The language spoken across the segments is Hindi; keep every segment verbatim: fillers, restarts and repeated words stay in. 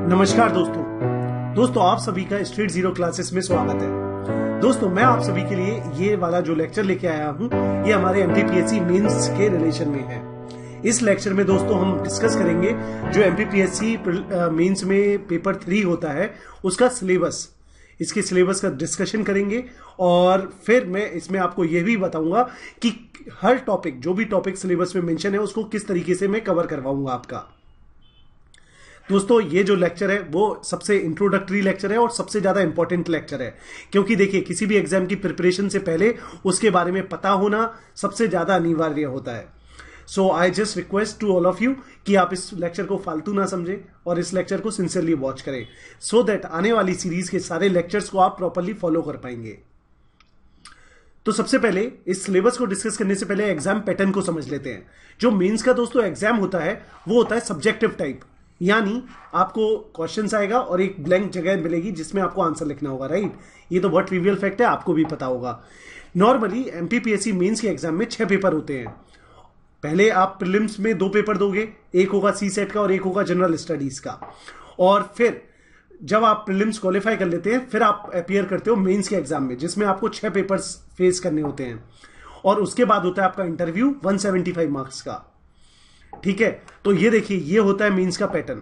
नमस्कार दोस्तों दोस्तों आप सभी का स्ट्रीट जीरो क्लासेस में स्वागत है। दोस्तों मैं आप सभी के लिए ये वाला जो लेक्चर लेके आया हूँ ये हमारे एमपीपीएससी मेंस के रिलेशन में है। इस लेक्चर में दोस्तों हम डिस्कस करेंगे जो एमपीपीएससी मेंस में पेपर थ्री होता है उसका सिलेबस, इसके सिलेबस का डिस्कशन करेंगे और फिर मैं इसमें आपको यह भी बताऊंगा कि हर टॉपिक जो भी टॉपिक सिलेबस में मेंशन है उसको किस तरीके से मैं कवर करवाऊंगा आपका। दोस्तों ये जो लेक्चर है वो सबसे इंट्रोडक्टरी लेक्चर है और सबसे ज्यादा इंपॉर्टेंट लेक्चर है, क्योंकि देखिए किसी भी एग्जाम की प्रिपरेशन से पहले उसके बारे में पता होना सबसे ज्यादा अनिवार्य होता है। So I just request to all of you कि आप इस लेक्चर को फालतू ना समझें और इस लेक्चर को सिंसियरली वॉच करें, सो दैट आने वाली सीरीज के सारे लेक्चर्स को आप प्रॉपरली फॉलो कर पाएंगे। तो सबसे पहले इस सिलेबस को डिस्कस करने से पहले एग्जाम पैटर्न को समझ लेते हैं। जो मेंस का दोस्तों एग्जाम होता है वो होता है सब्जेक्टिव टाइप, यानी आपको क्वेश्चंस आएगा और एक ब्लैंक जगह मिलेगी जिसमें आपको आंसर लिखना होगा, राइट। ये तो बहुत ट्रिवियल फैक्ट है, आपको भी पता होगा। नॉर्मली एमपीपीएससी मेंस के एग्जाम में छह पेपर होते हैं। पहले आप प्रीलिम्स में दो पेपर दोगे, एक होगा सी सेट का और एक होगा जनरल स्टडीज का, और फिर जब आप प्रीलिम्स क्वालिफाई कर लेते हैं फिर आप अपीयर करते हो मेंस के एग्जाम में जिसमें आपको छह पेपर्स फेस करने होते हैं और उसके बाद होता है आपका इंटरव्यू एक सौ पचहत्तर मार्क्स का, ठीक है। तो ये देखिए ये होता है मेंस का पैटर्न।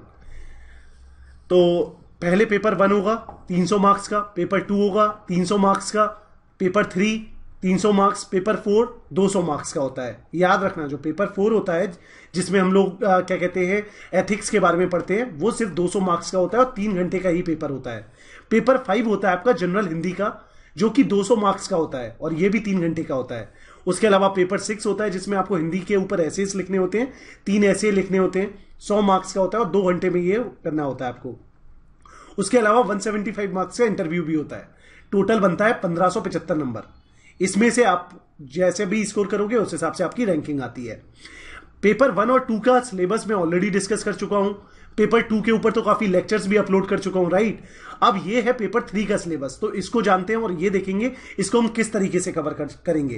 तो पहले पेपर वन होगा तीन सौ मार्क्स का, पेपर टू होगा तीन सौ मार्क्स का, पेपर थ्री तीन सौ मार्क्स, पेपर फोर दो सौ मार्क्स का होता है। याद रखना जो पेपर फोर होता है जिसमें हम लोग क्या कहते हैं एथिक्स के बारे में पढ़ते हैं वो सिर्फ दो सौ मार्क्स का होता है और तीन घंटे का ही पेपर होता है। पेपर फाइव होता है आपका जनरल हिंदी का जो कि दो सौ मार्क्स का होता है और ये भी तीन घंटे का होता है। उसके अलावा पेपर सिक्स होता है जिसमें आपको हिंदी के ऊपर एसेस लिखने होते हैं, तीन ऐसे लिखने होते हैं, सौ मार्क्स का होता है और दो घंटे में ये करना होता है आपको। उसके अलावा एक सौ पचहत्तर मार्क्स का इंटरव्यू भी होता है। टोटल बनता है पंद्रह सौ पचहत्तर नंबर। इसमें से आप जैसे भी स्कोर करोगे उस हिसाब से आपकी रैंकिंग आती है। पेपर वन और टू का सिलेबस में ऑलरेडी डिस्कस कर चुका हूं। पेपर टू के ऊपर तो काफी लेक्चर्स भी अपलोड कर चुका हूं, राइट। अब ये है पेपर थ्री का सिलेबस, तो इसको जानते हैं और ये देखेंगे इसको हम किस तरीके से कवर कर, करेंगे।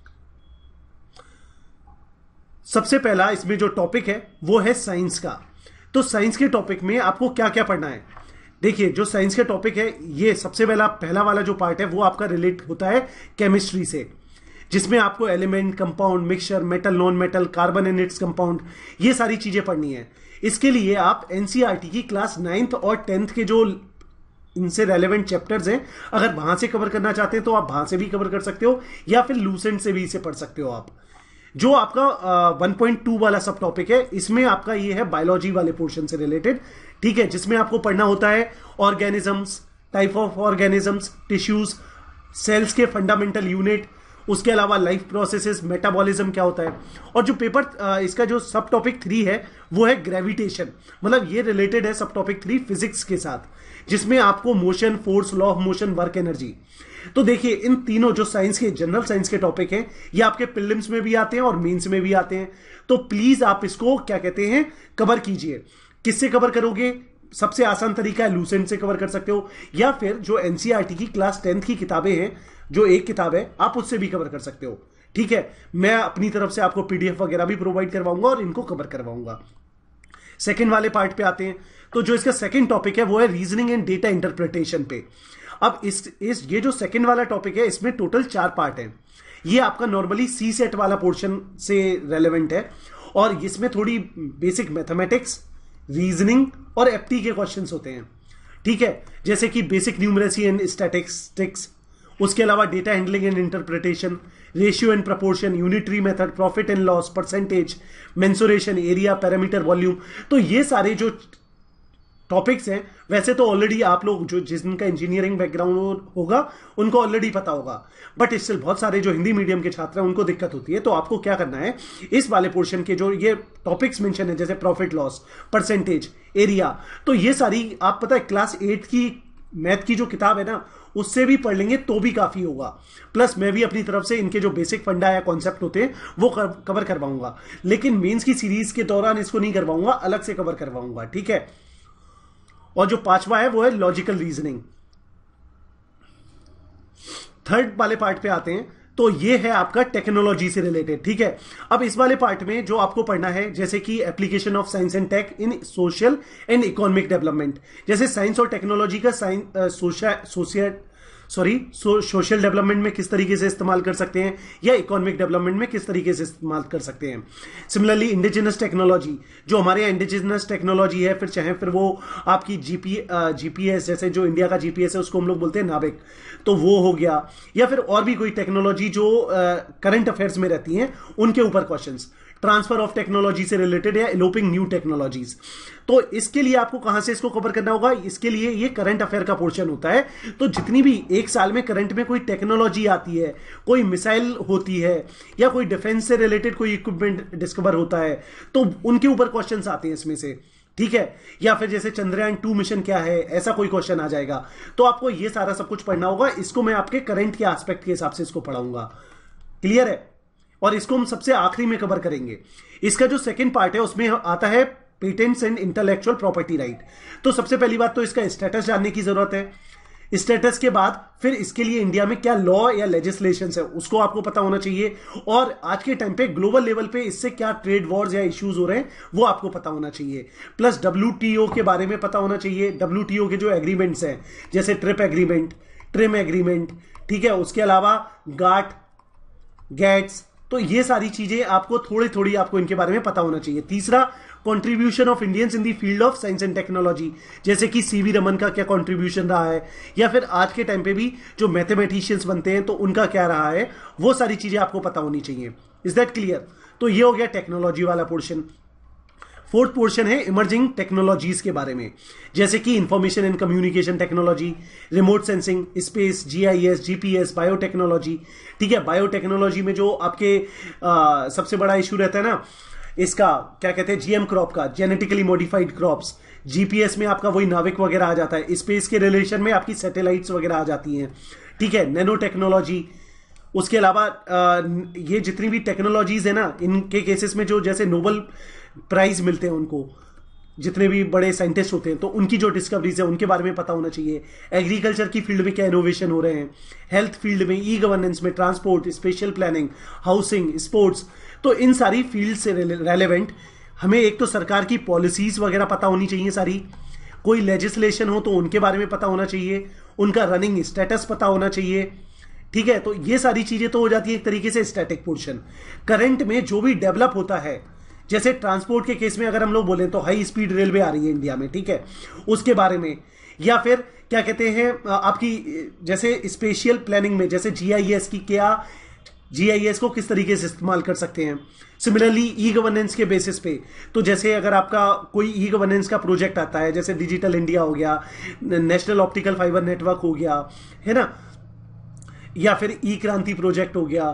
सबसे पहला इसमें जो टॉपिक है वो है साइंस का। तो साइंस के टॉपिक में आपको क्या क्या पढ़ना है, देखिए जो साइंस के टॉपिक है ये सबसे पहला पहला वाला जो पार्ट है वो आपका रिलेट होता है केमिस्ट्री से, जिसमें आपको element, compound, mixture, metal, non metal, carbon and its compound, ये सारी चीजें पढ़नी है। इसके लिए आप एनसीईआरटी की क्लास नाइन्थ और टेंथ के जो इनसे रेलेवेंट चैप्टर्स हैं अगर वहां से कवर करना चाहते हैं तो आप वहां से भी कवर कर सकते हो या फिर लूसेंट से भी इसे पढ़ सकते हो आप। जो आपका वन पॉइंट टू वाला सब टॉपिक है इसमें आपका ये है बायोलॉजी वाले पोर्शन से रिलेटेड, ठीक है, जिसमें आपको पढ़ना होता है organisms, type of organisms, tissues, cells के फंडामेंटल यूनिट, उसके अलावा लाइफ प्रोसेसेस, मेटाबॉलिज्म क्या होता है। और जो पेपर इसका जो सब टॉपिक थ्री है वो है ग्रेविटेशन, मतलब ये रिलेटेड है सब टॉपिक थ्री फिजिक्स के साथ, जिसमें आपको motion, force, law of motion, work energy. तो देखिए इन तीनों जो साइंस के जनरल साइंस के टॉपिक हैं ये आपके प्रीलिम्स में भी आते हैं और मेंस में भी आते हैं। तो प्लीज आप इसको क्या कहते हैं कवर कीजिए। किससे कवर करोगे? सबसे आसान तरीका है लूसेंट से कवर कर सकते हो या फिर जो एनसीईआरटी की क्लास टेंथ की किताबें हैं, जो एक किताब है आप उससे भी कवर कर सकते हो, ठीक है। मैं अपनी तरफ से आपको पीडीएफ वगैरह भी प्रोवाइड करवाऊंगा और इनको कवर करवाऊंगा। सेकंड वाले पार्ट पे आते हैं। तो जो इसका सेकंड टॉपिक है वो है रीजनिंग एंड डेटा इंटरप्रिटेशन पे। अब इस इस ये जो सेकंड वाला टॉपिक है इसमें टोटल चार पार्ट है। ये आपका नॉर्मली सी सेट वाला पोर्शन से रेलेवेंट है और इसमें थोड़ी बेसिक मैथमेटिक्स, रीजनिंग और एप्टी के क्वेश्चंस होते हैं, ठीक है, जैसे कि बेसिक न्यूमरेसी एंड स्टैटिस्टिक्स। उसके अलावा data handling and interpretation, ratio and proportion, unitary method, profit and loss, percentage, mensuration, area, perimeter, volume. तो ये सारे जो टॉपिक्स हैं वैसे तो ऑलरेडी आप लोग जो जिनका इंजीनियरिंग बैकग्राउंड होगा उनको ऑलरेडी पता होगा, बट स्टिल बहुत सारे जो हिंदी मीडियम के छात्र हैं उनको दिक्कत होती है। तो आपको क्या करना है, इस वाले पोर्शन के जो ये टॉपिक्स मेंशन है जैसे प्रॉफिट लॉस, परसेंटेज, एरिया, तो ये सारी आप पता है क्लास एट की मैथ की जो किताब है ना उससे भी पढ़ लेंगे तो भी काफी होगा। प्लस मैं भी अपनी तरफ से इनके जो बेसिक फंडा या कॉन्सेप्ट होते हैं वो कवर करवाऊंगा, लेकिन मेंस की सीरीज के दौरान इसको नहीं करवाऊंगा, अलग से कवर करवाऊंगा, ठीक है। और जो पांचवा है वो है लॉजिकल रीजनिंग। थर्ड वाले पार्ट पे आते हैं। तो ये है आपका टेक्नोलॉजी से रिलेटेड, ठीक है। अब इस वाले पार्ट में जो आपको पढ़ना है, जैसे कि application of science and tech in social and economic development, जैसे साइंस और टेक्नोलॉजी का science social sorry social development में किस तरीके से इस्तेमाल कर सकते हैं या इकोनॉमिक डेवलपमेंट में किस तरीके से इस्तेमाल कर सकते हैं। सिमिलरली इंडिजिनस टेक्नोलॉजी, जो हमारे यहाँ इंडिजिनस टेक्नोलॉजी है, फिर चाहे फिर वो आपकी जीपी जीपीएस, जैसे जो इंडिया का जीपीएस है उसको हम लोग बोलते हैं नाविक, तो वो हो गया, या फिर और भी कोई टेक्नोलॉजी जो करंट अफेयर्स में रहती हैं उनके ऊपर क्वेश्चंस, ट्रांसफर ऑफ टेक्नोलॉजी से रिलेटेड या एलोपिंग न्यू टेक्नोलॉजीज। तो इसके लिए आपको कहां से इसको कवर करना होगा, इसके लिए ये करंट अफेयर का पोर्शन होता है। तो जितनी भी एक साल में करंट में कोई टेक्नोलॉजी आती है, कोई मिसाइल होती है या कोई डिफेंस से रिलेटेड कोई इक्विपमेंट डिस्कवर होता है, तो उनके ऊपर क्वेश्चंस आते हैं इसमें से, ठीक है। या फिर जैसे चंद्रयान टू मिशन क्या है, ऐसा कोई क्वेश्चन आ जाएगा। तो आपको ये सारा सब कुछ पढ़ना होगा। इसको मैं आपके करंट के एस्पेक्ट के हिसाब से इसको पढ़ाऊंगा, क्लियर है। और इसको हम सबसे आखिरी में कवर करेंगे। इसका जो सेकंड पार्ट है उसमें आता है patents and intellectual property right. तो सबसे पहली बात तो इसका स्टेटस जानने की जरूरत है। स्टेटस के बाद फिर इसके लिए इंडिया में क्या लॉ या लेजिस्लेशन है उसको आपको पता होना चाहिए, और आज के टाइम पे ग्लोबल लेवल पे इससे क्या ट्रेड वॉर्स या इश्यूज हो रहे हैं वो आपको पता होना चाहिए। प्लस डब्ल्यूटीओ के बारे में पता होना चाहिए, डब्ल्यूटीओ के जो एग्रीमेंट्स हैं जैसे ट्रिप एग्रीमेंट, ट्रिम एग्रीमेंट, ठीक है। उसके अलावा गाट, गैट्स, तो ये सारी चीजें आपको थोड़ी थोड़ी आपको इनके बारे में पता होना चाहिए। तीसरा, contribution of Indians in the field of science and technology, जैसे कि सीवी रमन का क्या कंट्रीब्यूशन रहा है, या फिर आज के टाइम पे भी जो मैथमेटिशियंस बनते हैं तो उनका क्या रहा है, वो सारी चीजें आपको पता होनी चाहिए। Is that clear? तो ये हो गया टेक्नोलॉजी वाला पोर्शन। फोर्थ पोर्शन है इमर्जिंग टेक्नोलॉजीज के बारे में, जैसे कि information and communication technology, remote sensing, space, GIS, GPS, biotechnology, ठीक है। बायोटेक्नोलॉजी में जो आपके आ, सबसे बड़ा इशू रहता है ना, इसका क्या कहते हैं, जीएम क्रॉप का, जेनेटिकली मॉडिफाइड क्रॉप्स। जीपीएस में आपका वही नाविक वगैरह आ जाता है। स्पेस के रिलेशन में आपकी सैटेलाइट्स वगैरह आ जाती हैं, ठीक है। नैनो टेक्नोलॉजी, उसके अलावा ये जितनी भी टेक्नोलॉजीज है ना, इनके केसेस में जो जैसे नोबल प्राइज मिलते हैं उनको, जितने भी बड़े साइंटिस्ट होते हैं तो उनकी जो डिस्कवरीज है उनके बारे में पता होना चाहिए। एग्रीकल्चर की फील्ड में क्या इनोवेशन हो रहे हैं, हेल्थ फील्ड में, ई गवर्नेंस में, transport, special planning, housing, sports, तो इन सारी फील्ड से रेलेवेंट हमें एक तो सरकार की पॉलिसीज वगैरह पता होनी चाहिए सारी, कोई लेजिस्लेशन हो तो उनके बारे में पता होना चाहिए, उनका रनिंग स्टेटस पता होना चाहिए, ठीक है। तो ये सारी चीजें तो हो जाती है एक तरीके से स्टैटिक पोर्शन। करंट में जो भी डेवलप होता है, जैसे ट्रांसपोर्ट के केस में अगर हम लोग बोले तो हाई स्पीड रेलवे आ रही है इंडिया में, ठीक है, उसके बारे में, या फिर क्या कहते हैं आपकी जैसे स्पेशल प्लानिंग में जैसे जीआईएस की, क्या जीआईएस को किस तरीके से इस्तेमाल कर सकते हैं। सिमिलरली ई गवर्नेंस के बेसिस पे, तो जैसे अगर आपका कोई ई गवर्नेंस का प्रोजेक्ट आता है, जैसे डिजिटल इंडिया हो गया, नेशनल ऑप्टिकल फाइबर नेटवर्क हो गया, है ना, या फिर ई क्रांति प्रोजेक्ट हो गया,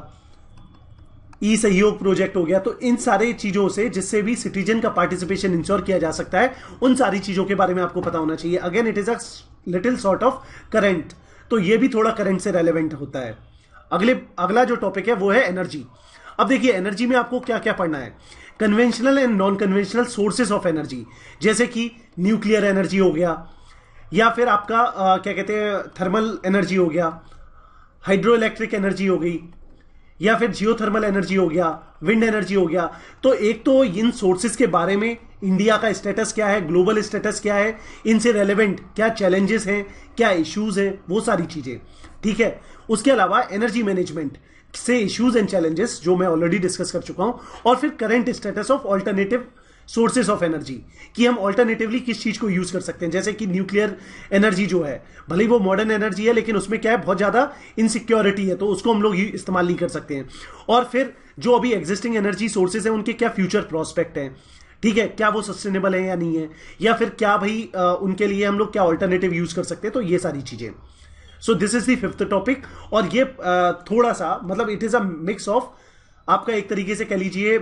ई सहयोग प्रोजेक्ट हो गया, तो इन सारे चीजों से जिससे भी सिटीजन का पार्टिसिपेशन इंश्योर किया जा सकता है, उन सारी चीजों के बारे में आपको पता होना चाहिए। Again it is a little sort of current, तो ये भी थोड़ा करंट से रेलेवेंट होता है। अगले अगला जो टॉपिक है वो है एनर्जी। अब देखिए एनर्जी में आपको क्या क्या पढ़ना है, conventional and non conventional sources of energy, जैसे कि न्यूक्लियर एनर्जी हो गया, या फिर आपका आ, क्या कहते हैं थर्मल एनर्जी हो गया, हाइड्रो इलेक्ट्रिक एनर्जी हो गई, या फिर जियोथर्मल एनर्जी हो गया, विंड एनर्जी हो गया। तो एक तो इन सोर्सेज के बारे में इंडिया का स्टेटस क्या है, ग्लोबल स्टेटस क्या है, इनसे रेलेवेंट क्या चैलेंजेस हैं, क्या इश्यूज हैं, वो सारी चीजें, ठीक है। उसके अलावा एनर्जी मैनेजमेंट से इश्यूज एंड चैलेंजेस जो मैं ऑलरेडी डिस्कस कर चुका हूं, और फिर current status of alternative sources of energy, कि हम ऑल्टरनेटिवली किस चीज को यूज कर सकते हैं। जैसे कि न्यूक्लियर एनर्जी जो है, भले ही वो मॉडर्न एनर्जी है, लेकिन उसमें क्या है, बहुत ज्यादा इनसिक्योरिटी है, तो उसको हम लोग इस्तेमाल नहीं कर सकते हैं। और फिर जो अभी एग्जिस्टिंग एनर्जी सोर्सेज है उनके क्या फ्यूचर प्रोस्पेक्ट है, ठीक है, क्या वो सस्टेनेबल है या नहीं है, या फिर क्या भाई आ, उनके लिए हम लोग क्या ऑल्टरनेटिव यूज कर सकते हैं, तो ये सारी चीजें। So this is the fifth topic, और ये आ, थोड़ा सा मतलब it is a mix of आपका एक तरीके से कह लीजिए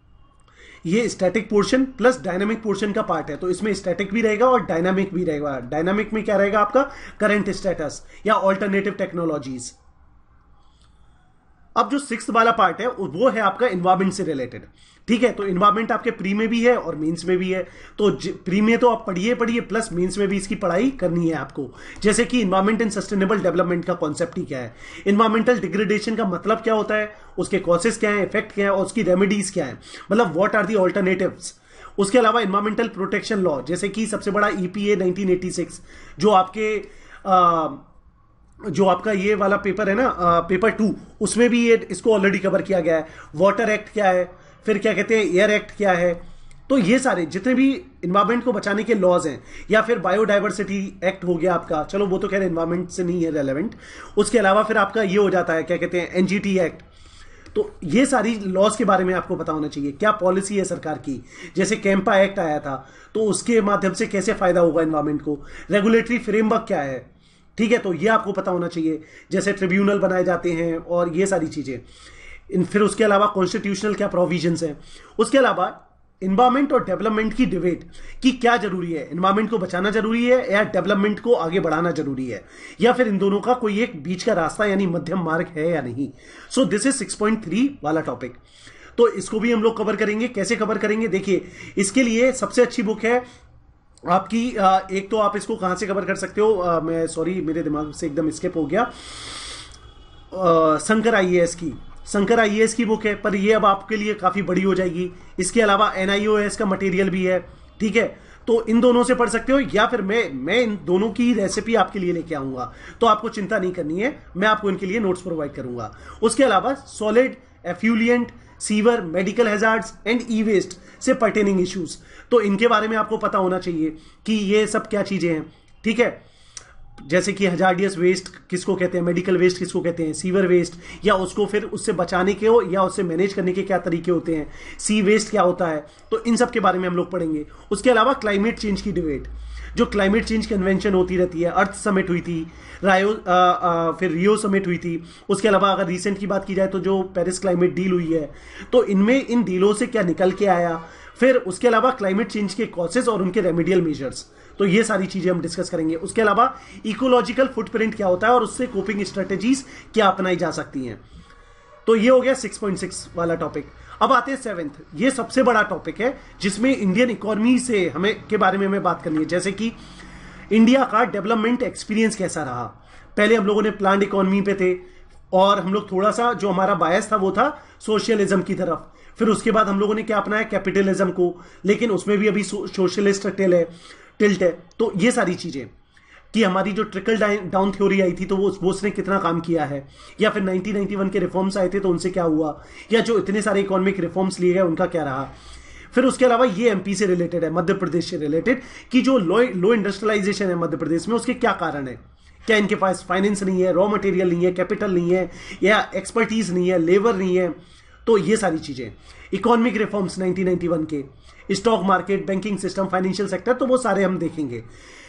ये static portion plus dynamic portion का पार्ट है। तो इसमें स्टैटिक भी रहेगा और डायनामिक भी रहेगा। डायनामिक में क्या रहेगा आपका करंट स्टेटस या ऑल्टरनेटिव टेक्नोलॉजीज। अब जो सिक्स्थ वाला पार्ट है वो है आपका इन्वायरमेंट से रिलेटेड। ठीक है, तो इन्वायरमेंट आपके प्री में भी है और मेंस में भी है। तो प्री में तो आप पढ़िए पढ़िए प्लस मेंस में भी इसकी पढ़ाई करनी है आपको। जैसे कि इन्वायरमेंट एंड सस्टेनेबल डेवलपमेंट का कॉन्सेप्ट ही क्या है, इन्वायरमेंटल डिग्रेडेशन का मतलब क्या होता है, उसके कॉजेस क्या है, इफेक्ट क्या है और उसकी रेमेडीज क्या है, मतलब व्हाट आर दी ऑल्टरनेटिव्स। उसके अलावा इन्वायरमेंटल प्रोटेक्शन लॉ, जैसे कि सबसे बड़ा ईपीए नाइनटीन एटी सिक्स, जो आपके आ, जो आपका ये वाला पेपर है ना, आ, पेपर टू, उसमें भी ये इसको ऑलरेडी कवर किया गया है। वाटर एक्ट क्या है, फिर क्या कहते हैं एयर एक्ट क्या है। तो ये सारे जितने भी इन्वायरमेंट को बचाने के लॉज हैं, या फिर बायोडाइवर्सिटी एक्ट हो गया आपका, चलो वो तो खैर इन्वायरमेंट से नहीं है रेलेवेंट। उसके अलावा फिर आपका ये हो जाता है क्या कहते हैं एनजीटी एक्ट। तो ये सारी लॉज के बारे में आपको पता होना चाहिए, क्या पॉलिसी है सरकार की। जैसे कैंपा एक्ट आया था, तो उसके माध्यम से कैसे फायदा होगा इन्वायरमेंट को, रेगुलेटरी फ्रेमवर्क क्या है। ठीक है, तो ये आपको पता होना चाहिए। जैसे ट्रिब्यूनल बनाए जाते हैं और ये सारी चीजें। फिर उसके अलावा कॉन्स्टिट्यूशनल क्या प्रोविजंस हैं। उसके अलावा इन्वायरमेंट और डेवलपमेंट की डिबेट कि क्या जरूरी है, इन्वायरमेंट को बचाना जरूरी है या डेवलपमेंट को आगे बढ़ाना जरूरी है, या फिर इन दोनों का कोई एक बीच का रास्ता यानी मध्यम मार्ग है या नहीं। So this is six point three वाला टॉपिक। तो इसको भी हम लोग कवर करेंगे। कैसे कवर करेंगे, देखिए इसके लिए सबसे अच्छी बुक है आपकी, एक तो आप इसको कहां से कवर कर सकते हो, मैं सॉरी मेरे दिमाग से एकदम स्किप हो गया, शंकर आईएएस की शंकर आईएएस की बुक है, पर ये अब आपके लिए काफी बड़ी हो जाएगी। इसके अलावा एनआईओएस का मटेरियल भी है। ठीक है, तो इन दोनों से पढ़ सकते हो, या फिर मैं मैं इन दोनों की रेसिपी आपके लिए लेके आऊंगा, तो आपको चिंता नहीं करनी है, मैं आपको इनके लिए नोट्स प्रोवाइड करूंगा। उसके अलावा solid, effluent, sewer, medical hazards and e waste से पर्टेनिंग इश्यूज, तो इनके बारे में आपको पता होना चाहिए कि ये सब क्या चीजें हैं। ठीक है, जैसे कि हजार्डियस वेस्ट किसको कहते हैं, मेडिकल वेस्ट किसको कहते हैं, सीवर वेस्ट, या उसको फिर उससे बचाने के हो या उससे मैनेज करने के क्या तरीके होते हैं, सी वेस्ट क्या होता है, तो इन सब के बारे में हम लोग पढ़ेंगे। उसके अलावा क्लाइमेट चेंज की डिबेट, जो क्लाइमेट चेंज कन्वेंशन होती रहती है, अर्थ समिट हुई थी, रायो आ, आ, फिर रियो समिट हुई थी। उसके अलावा अगर रिसेंट की बात की जाए तो जो पेरिस क्लाइमेट डील हुई है, तो इनमें इन डीलों से क्या निकल के आया, फिर उसके अलावा क्लाइमेट चेंज के कॉजेस और उनके रेमेडियल मेजर्स, तो ये सारी चीजें हम डिस्कस करेंगे। उसके अलावा इकोलॉजिकल फुटप्रिंट क्या होता है और उससे कोपिंग स्ट्रेटेजीज क्या अपनाई जा सकती हैं। तो ये हो गया सिक्स पॉइंट सिक्स वाला टॉपिक। अब आते हैं सेवेंथ, ये सबसे बड़ा टॉपिक है जिसमें इंडियन इकोनॉमी से हमें के बारे में हमें बात करनी है। जैसे कि इंडिया का डेवलपमेंट एक्सपीरियंस कैसा रहा। पहले हम लोगों ने प्लान्ड इकोनॉमी पे थे और हम लोग थोड़ा सा जो हमारा बायस था वो था सोशलिज्म की तरफ। फिर उसके बाद हम लोगों ने क्या अपनाया, कैपिटलिज्म को, लेकिन उसमें भी अभी सोशलिस्ट टिल है टिल्ट है। तो ये सारी चीजें कि हमारी जो ट्रिकल डाउन थ्योरी आई थी तो वो वो उसने कितना काम किया है, या फिर नाइनटीन नाइंटी वन के रिफॉर्म्स आए थे तो उनसे क्या हुआ, या जो इतने सारे इकोनॉमिक रिफॉर्म्स लिए गए उनका क्या रहा। फिर उसके अलावा ये एमपी से रिलेटेड है, मध्य प्रदेश से रिलेटेड, कि जो लो लो इंडस्ट्रियलाइजेशन है मध्य प्रदेश में उसके क्या कारण है। क्या इनके पास फाइनेंस नहीं है, रॉ मटेरियल नहीं है, कैपिटल नहीं है, या एक्सपर्टीज नहीं है, लेबर नहीं है। तो ये सारी चीजें, economic reforms nineteen ninety one के, stock market, banking system, financial sector, तो वो सारे हम देखेंगे।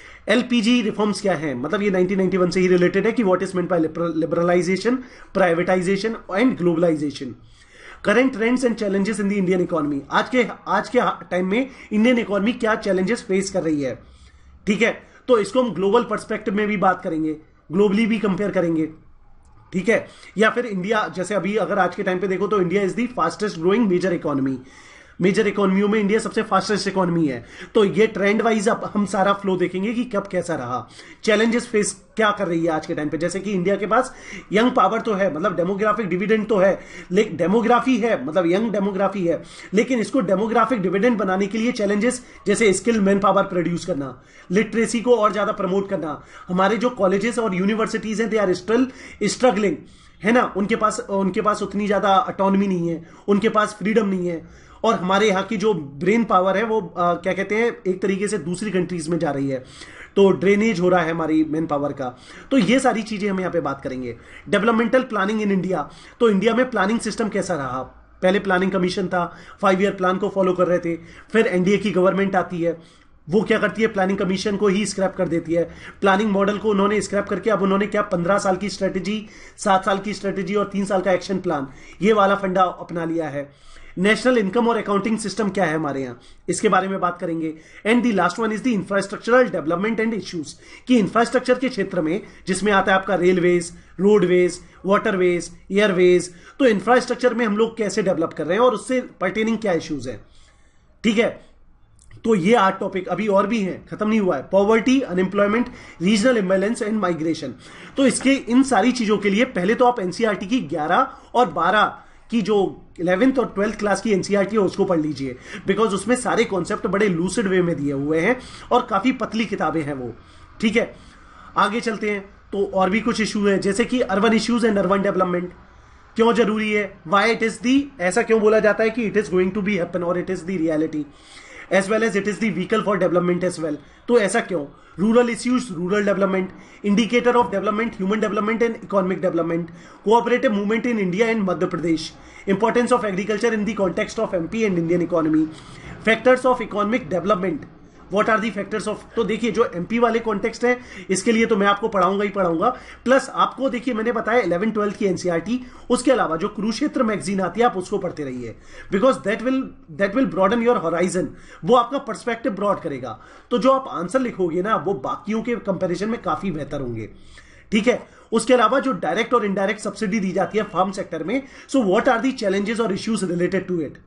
एलपीजी रिफॉर्म्स क्या है, मतलब ये नाइनटीन नाइंटी वन से ही रिलेटेड है कि what is meant by liberalization, privatization and globalization. Current trends and challenges in the Indian economy, आज के आज के टाइम में इंडियन इकोनॉमी क्या चैलेंजेस फेस कर रही है। ठीक है, तो इसको हम ग्लोबल पर्सपेक्टिव में भी बात करेंगे, ग्लोबली भी कंपेयर करेंगे। ठीक है, या फिर इंडिया, जैसे अभी अगर आज के टाइम पे देखो तो India is the fastest growing major economy, major इकोनॉमियों में इंडिया सबसे फास्टेस्ट इकोनॉमी है। तो ये ट्रेंड वाइज अब हम सारा फ्लो देखेंगे कि कब कैसा रहा, चैलेंजेस फेस क्या कर रही है आज के टाइम पे। जैसे कि इंडिया के पास यंग पावर तो है, मतलब डेमोग्राफिक डिविडेंड तो है, लेकिन डेमोग्राफी है, मतलब यंग डेमोग्राफी है, लेकिन इसको डेमोग्राफिक डिविडेंड बनाने के लिए चैलेंजेस जैसे स्किल्ड मैन पावर प्रोड्यूस करना, लिटरेसी को और ज्यादा प्रमोट करना। हमारे जो कॉलेजेस और यूनिवर्सिटीज हैं दे आर स्टिल स्ट्रगलिंग, है ना, उनके पास उनके पास उतनी ज्यादा ऑटोनॉमी नहीं है, उनके पास फ्रीडम नहीं है, और हमारे यहाँ की जो ब्रेन पावर है वो आ, क्या कहते हैं, एक तरीके से दूसरी कंट्रीज में जा रही है, तो ड्रेनेज हो रहा है हमारी मैन पावर का। तो ये सारी चीजें हम यहाँ पे बात करेंगे। डेवलपमेंटल प्लानिंग इन इंडिया, तो इंडिया में प्लानिंग सिस्टम कैसा रहा। पहले प्लानिंग कमीशन था, फाइव ईयर प्लान को फॉलो कर रहे थे। फिर एनडीए की गवर्नमेंट आती है, वो क्या करती है, प्लानिंग कमीशन को ही स्क्रैप कर देती है। प्लानिंग मॉडल को उन्होंने स्क्रैप करके अब उन्होंने क्या पंद्रह साल की स्ट्रेटेजी, सात साल की स्ट्रेटेजी और तीन साल का एक्शन प्लान, ये वाला फंडा अपना लिया है। नेशनल इनकम और अकाउंटिंग सिस्टम क्या है हमारे यहाँ, इसके बारे में बात करेंगे। And the last one is the infrastructural development and issues, कि इंफ्रास्ट्रक्चर के क्षेत्र में जिसमें आता है आपका रेलवेज, रोडवेज, वाटरवेज, एयरवेज, तो इंफ्रास्ट्रक्चर में हम लोग कैसे डेवलप कर रहे हैं और उससे पर्टेनिंग क्या इश्यूज है। ठीक है, तो ये आठ टॉपिक अभी और भी हैं, खत्म नहीं हुआ है। Poverty, unemployment, regional imbalance and migration. तो इसके इन सारी चीजों के लिए पहले तो आप एनसीईआरटी की ग्यारह और बारह की जो इलेवेंथ और ट्वेल्थ क्लास की एनसीईआरटी है उसको पढ़ लीजिए, बिकॉज उसमें सारे कॉन्सेप्ट बड़े लूसिड वे में दिए हुए हैं और काफी पतली किताबें हैं वो। ठीक है, आगे चलते हैं। तो और भी कुछ इशू है, जैसे कि urban issues and urban development क्यों जरूरी है, वाई इट इज दी, ऐसा क्यों बोला जाता है कि it is going to be happen और it is the reality, as well as it is the vehicle for development as well. तो ऐसा क्यों, rural issues, rural development, indicator of development, human development and economic development, cooperative movement in India and Madhya Pradesh, importance of agriculture in the context of MP and Indian economy, factors of economic development, what are the factors of. तो देखिए जो एमपी वाले कॉन्टेक्स्ट है इसके लिए तो मैं आपको पढ़ाऊंगा ही पढ़ाऊंगा, प्लस आपको देखिए मैंने बताया इलेवन ट्वेल्थ की एनसीईआरटी, उसके अलावा जो कुरुक्षेत्र मैगजीन आती है आप उसको पढ़ते रहिए, because that will that will broaden your horizon, वो आपका पर्सपेक्टिव ब्रॉड करेगा। तो जो आप आंसर लिखोगे ना वो बाकियों के कंपेरिजन में काफी बेहतर होंगे। ठीक है, उसके अलावा जो डायरेक्ट और इनडायरेक्ट सब्सिडी दी जाती है फार्म सेक्टर में, so what are the challenges और इश्यूज रिलेटेड टू इट।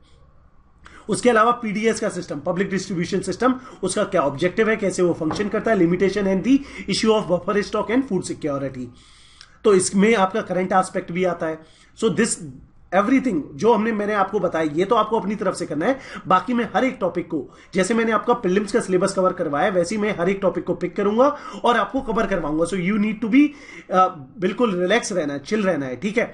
उसके अलावा पीडीएस का सिस्टम, पब्लिक डिस्ट्रीब्यूशन सिस्टम, उसका क्या ऑब्जेक्टिव है, कैसे वो फंक्शन करता है, limitation and the issue of buffer stock and food security. तो इसमें आपका करंट एस्पेक्ट भी आता है। सो दिस एवरीथिंग जो हमने मैंने आपको बताया ये तो आपको अपनी तरफ से करना है, बाकी मैं हर एक टॉपिक को, जैसे मैंने आपका प्रीलिम्स का सिलेबस कवर करवाया वैसे ही मैं हर एक टॉपिक को पिक करूंगा और आपको कवर करवाऊंगा। So you need to be बिल्कुल रिलैक्स रहना है, चिल रहना है। ठीक है,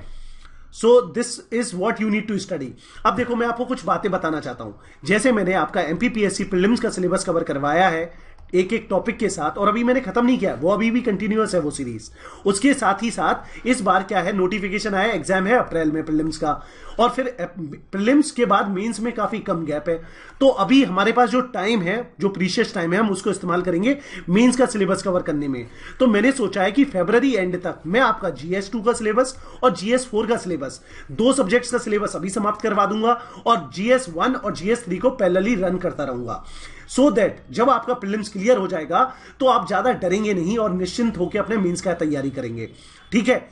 so this is what you need to study. अब देखो मैं आपको कुछ बातें बताना चाहता हूं, जैसे मैंने आपका एमपीपीएससी प्रीलिम्स का सिलेबस कवर करवाया है एक एक टॉपिक के साथ, और अभी मैंने खत्म नहीं किया, वो अभी भी कंटिन्यूअस है वो सीरीज। उसके साथ ही साथ इस बार क्या है, नोटिफिकेशन आया, एग्जाम है अप्रैल में प्रीलिम्स का, और फिर प्रीलिम्स के बाद मेंस में काफी कम गैप है। तो अभी हमारे पास जो टाइम है, जो प्रीशियस टाइम है, हम उसको इस्तेमाल करेंगे मेंस का सिलेबस कवर करने में। तो मैंने सोचा है कि फरवरी एंड तक मैं आपका जीएस टू का सिलेबस और जीएस फोर का सिलेबस, दो सब्जेक्ट्स का सिलेबस अभी समाप्त करवा दूंगा और जीएस वन और जीएस थ्री को पैरेलली रन करता रहूंगा, सो so दैट जब आपका प्रीलिम्स क्लियर हो जाएगा तो आप ज्यादा डरेंगे नहीं और निश्चिंत होकर अपने मेंस का तैयारी करेंगे। ठीक है,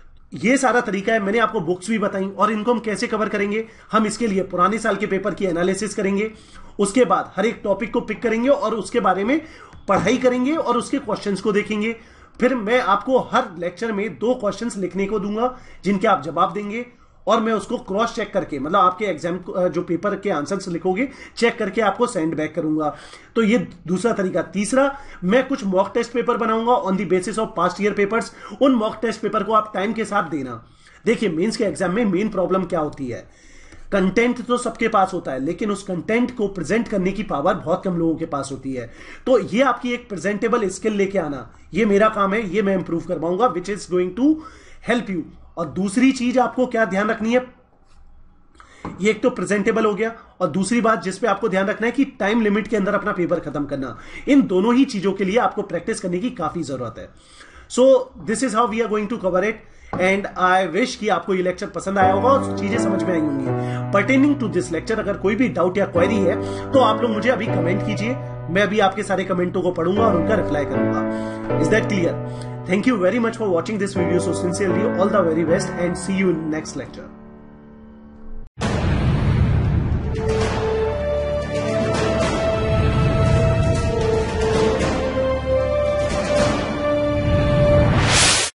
ये सारा तरीका है। मैंने आपको बुक्स भी बताई और इनको हम कैसे कवर करेंगे। हम इसके लिए पुराने साल के पेपर की एनालिसिस करेंगे, उसके बाद हर एक टॉपिक को पिक करेंगे और उसके बारे में पढ़ाई करेंगे और उसके क्वेश्चंस को देखेंगे। फिर मैं आपको हर लेक्चर में दो क्वेश्चंस लिखने को दूंगा जिनके आप जवाब देंगे और मैं उसको क्रॉस चेक करके, मतलब आपके एग्जाम जो पेपर के आंसर्स लिखोगे चेक करके आपको सेंड बैक करूंगा। तो ये दूसरा तरीका। तीसरा, मैं कुछ मॉक टेस्ट पेपर बनाऊंगा on the basis of past year papers. उन मॉक टेस्ट पेपर को आप टाइम के साथ देना। देखिए मेंस के एग्जाम में मेन प्रॉब्लम क्या होती है, कंटेंट तो सबके पास होता है लेकिन उस कंटेंट को प्रेजेंट करने की पावर बहुत कम लोगों के पास होती है। तो ये आपकी एक प्रेजेंटेबल स्किल लेके आना, ये मेरा काम है, ये मैं इंप्रूव करवाऊंगा, which is going to help you. और दूसरी चीज आपको क्या ध्यान रखनी है, ये एक तो प्रेजेंटेबल हो गया, और दूसरी बात जिस पे आपको ध्यान रखना है कि टाइम लिमिट के अंदर अपना पेपर खत्म करना। इन दोनों ही चीजों के लिए आपको प्रैक्टिस करने की काफी जरूरत है। So this is how we are going to cover it and I wish कि आपको ये लेक्चर पसंद आया होगा और चीजें समझ में आई होंगी। पर्टेनिंग टू दिस लेक्चर अगर कोई भी डाउट या क्वेरी है तो आप लोग मुझे अभी कमेंट कीजिए, मैं अभी आपके सारे कमेंटों को पढ़ूंगा और उनका रिप्लाई करूंगा। Is that clear? Thank you very much for watching this video so sincerely. All the very best and see you in next lecture.